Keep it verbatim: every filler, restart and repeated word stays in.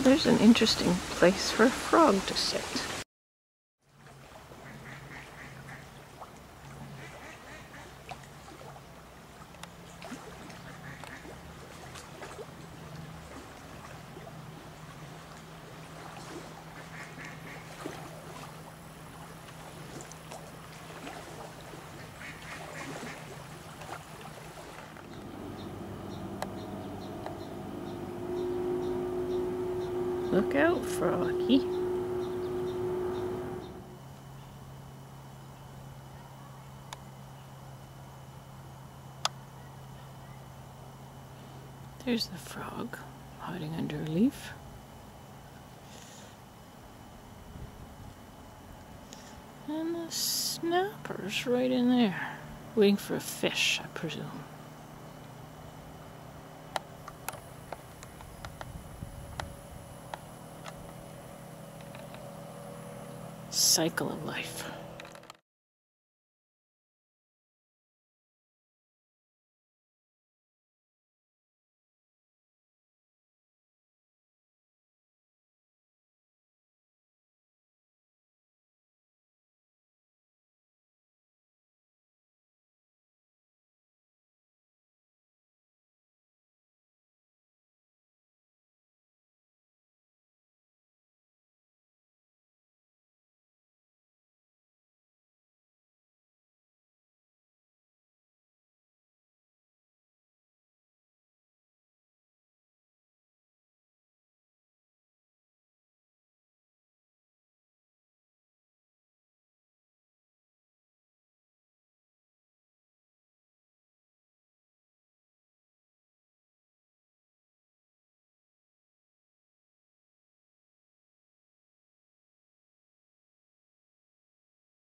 there's an interesting place for a frog to sit. Look out, Froggy. There's the frog hiding under a leaf. And the snapper's right in there, waiting for a fish, I presume. Cycle of life.